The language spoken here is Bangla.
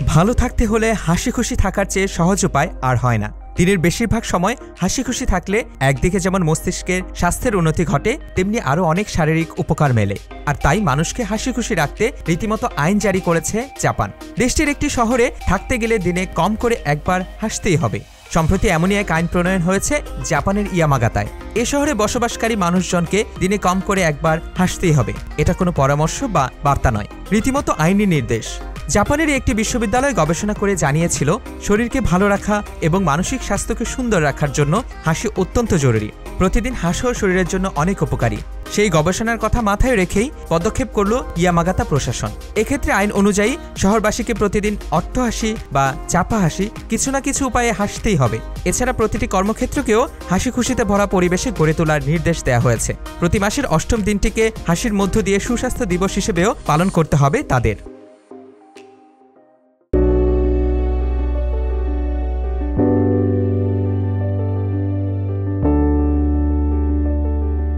ভালো থাকতে হলে হাসি খুশি থাকার চেয়ে সহজ উপায় আর হয় না। দিনের বেশিরভাগ সময় হাসি খুশি থাকলে একদিকে যেমন মস্তিষ্কের স্বাস্থ্যের উন্নতি ঘটে, তেমনি আরও অনেক শারীরিক উপকার মেলে। আর তাই মানুষকে হাসি খুশি রাখতে রীতিমতো আইন জারি করেছে জাপান। দেশটির একটি শহরে থাকতে গেলে দিনে কম করে একবার হাসতেই হবে। সম্প্রতি এমনই এক আইন প্রণয়ন হয়েছে জাপানের ইয়ামাগাতায়। এ শহরে বসবাসকারী মানুষজনকে দিনে কম করে একবার হাসতেই হবে। এটা কোনো পরামর্শ বা বার্তা নয়, রীতিমতো আইনি নির্দেশ। জাপানের একটি বিশ্ববিদ্যালয় গবেষণা করে জানিয়েছিল, শরীরকে ভালো রাখা এবং মানসিক স্বাস্থ্যকে সুন্দর রাখার জন্য হাসি অত্যন্ত জরুরি। প্রতিদিন হাসাও শরীরের জন্য অনেক উপকারী। সেই গবেষণার কথা মাথায় রেখেই পদক্ষেপ করল ইয়ামাগাতা প্রশাসন। এক্ষেত্রে আইন অনুযায়ী শহরবাসীকে প্রতিদিন অট্টহাসি বা চাপা হাসি কিছু না কিছু উপায়ে হাসতেই হবে। এছাড়া প্রতিটি কর্মক্ষেত্রকেও হাসি খুশিতে ভরা পরিবেশে গড়ে তোলার নির্দেশ দেওয়া হয়েছে। প্রতি মাসের ৮ম দিনটিকে হাসির মধ্য দিয়ে সুস্বাস্থ্য দিবস হিসেবেও পালন করতে হবে তাদের।